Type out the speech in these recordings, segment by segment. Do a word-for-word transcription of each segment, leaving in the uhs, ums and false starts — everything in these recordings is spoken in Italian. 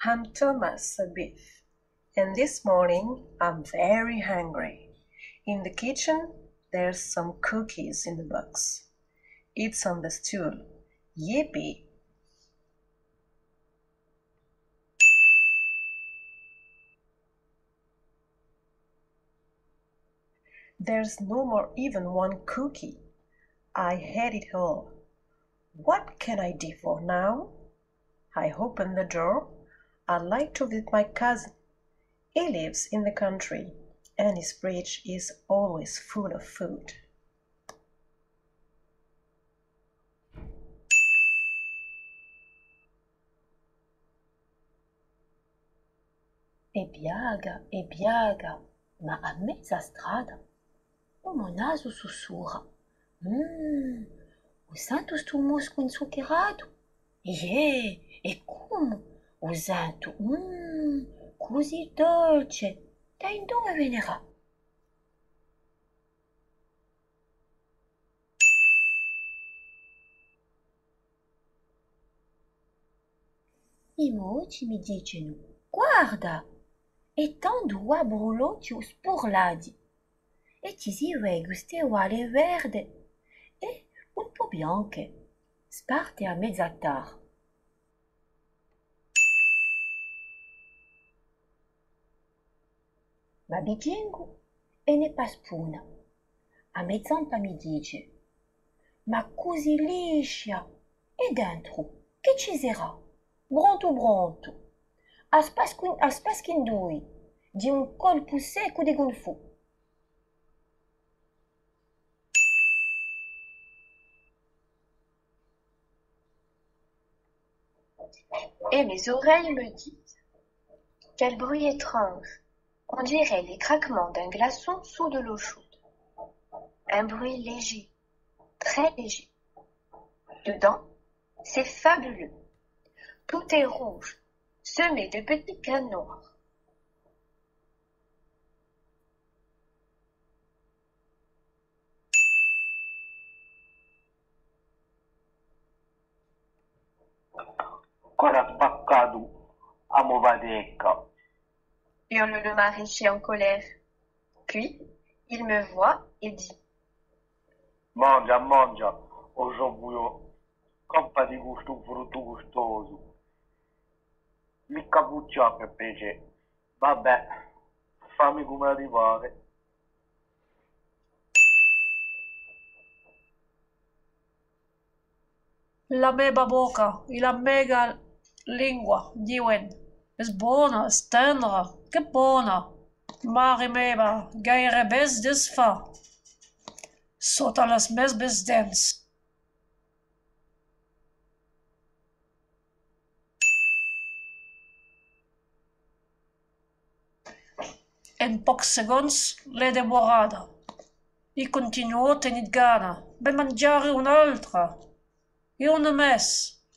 I'm Thomas Beef, and this morning I'm very hungry. In the kitchen, there's some cookies in the box. It's on the stool. Yippee! There's no more even one cookie. I had it all. What can I do for now? I open the door. I'd like to visit my cousin. He lives in the country, and his fridge is always full of food. E piaga, e piaga, ma a mezza strada o meu naso sussurra. Hum, usando sto musco inzuccherato? Yeah, e come? Usando, hum, così dolce. Da dove venerà? I moci mi dicono, guarda, e tanto uova brulotti spurlati. E ci si vede queste uova verde e un po' bianche. Sparte a mezza tarda. Ma bigengo e ne pa spuna. A mezz'ampa mi dice, ma così liscia, e dentro, che ci sarà? Bronto bronto, a spaschindui, di un colpo secco di gonfù. Et mes oreilles me disent, quel bruit étrange, on dirait les craquements d'un glaçon sous de l'eau chaude. Un bruit léger, très léger. Dedans, c'est fabuleux. Tout est rouge, semé de petits grains noirs. Cosa ha spaccato a Movadecca? Hurle le maraîcher en colère. Puis, il me voit et dit, Mangia, mangia, o so buio, coppa di gusto un frutto gustoso. Mica buccia per piacere. Vabbè, fammi come arrivare. La meva boca e la mega lingua diuen, és bona, és tendra, que bona. Mare meva, gairebé es desfà sota les meves dents. En pocs segons l'he devorada i continuo tenint gana de mangiare un'altra e una més.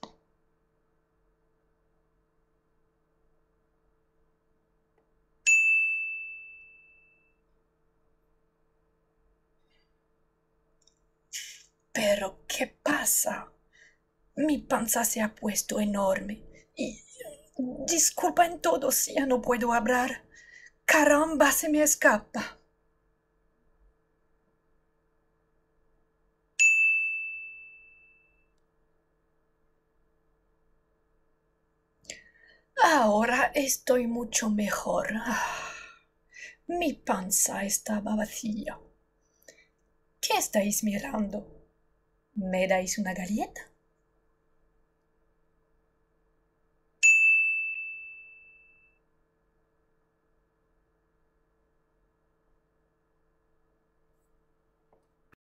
Pero, ¿qué pasa? Mi panza se ha puesto enorme y... Disculpa en todo si ya no puedo hablar. Caramba, se me escapa. Ahora estoy mucho mejor. Ah, mi panza estaba vacía. ¿Qué estáis mirando? ¿Me dais una galleta?